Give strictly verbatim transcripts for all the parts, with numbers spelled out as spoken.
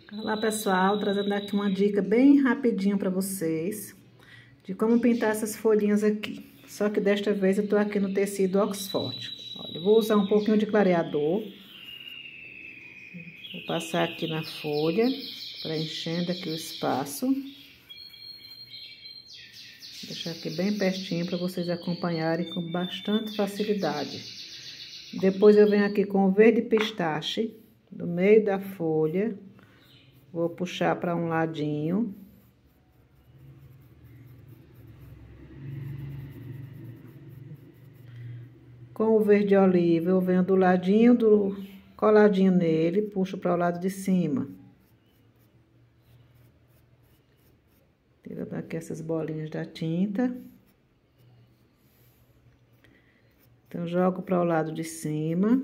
Olá pessoal, trazendo aqui uma dica bem rapidinho para vocês de como pintar essas folhinhas aqui. Só que desta vez eu tô aqui no tecido Oxford. Olha, eu vou usar um pouquinho de clareador. Vou passar aqui na folha, preenchendo aqui o espaço. Vou deixar aqui bem pertinho para vocês acompanharem com bastante facilidade. Depois eu venho aqui com o verde pistache, do meio da folha. Vou puxar para um ladinho. Com o verde oliva, eu venho do ladinho do coladinho nele, puxo para o lado de cima. Tirando aqui essas bolinhas da tinta. Então, jogo para o lado de cima.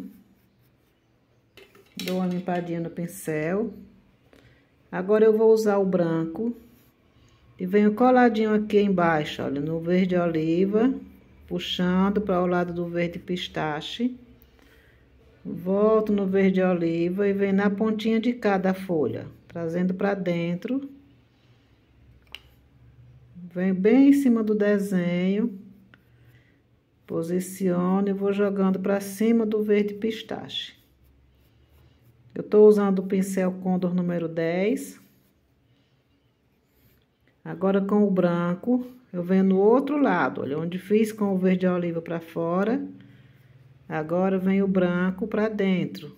Dou uma limpadinha no pincel. Agora, eu vou usar o branco. E venho coladinho aqui embaixo, olha, no verde oliva. Puxando para o lado do verde pistache. Volto no verde oliva e venho na pontinha de cada folha. Trazendo para dentro. Venho bem em cima do desenho. Posiciono e vou jogando para cima do verde pistache. Eu tô usando o pincel Condor número dez. Agora, com o branco, eu venho no outro lado, olha, onde fiz com o verde oliva para fora. Agora, vem o branco para dentro.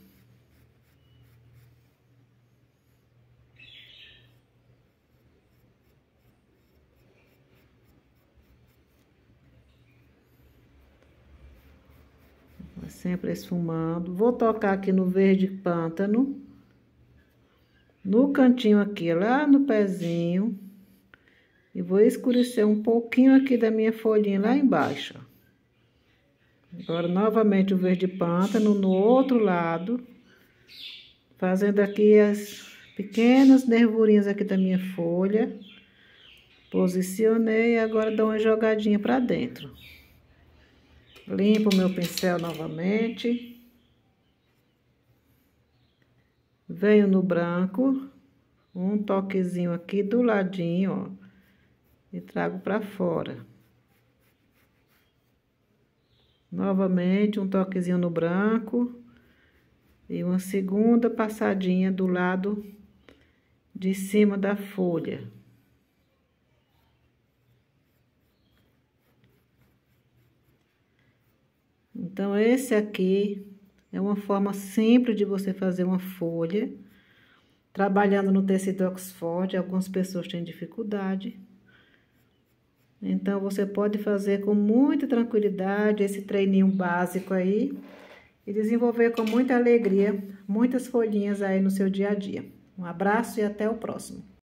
Sempre esfumando. Vou tocar aqui no verde pântano. No cantinho aqui, lá no pezinho. E vou escurecer um pouquinho aqui da minha folhinha lá embaixo. Agora, novamente o verde pântano no outro lado. Fazendo aqui as pequenas nervurinhas aqui da minha folha. Posicionei e agora dou uma jogadinha pra dentro. Limpo o meu pincel novamente. Venho no branco. Um toquezinho aqui do ladinho, ó. E trago pra fora. Novamente, um toquezinho no branco. E uma segunda passadinha do lado de cima da folha. Então, esse aqui é uma forma simples de você fazer uma folha. Trabalhando no tecido Oxford, algumas pessoas têm dificuldade. Então, você pode fazer com muita tranquilidade esse treininho básico aí. E desenvolver com muita alegria muitas folhinhas aí no seu dia a dia. Um abraço e até o próximo.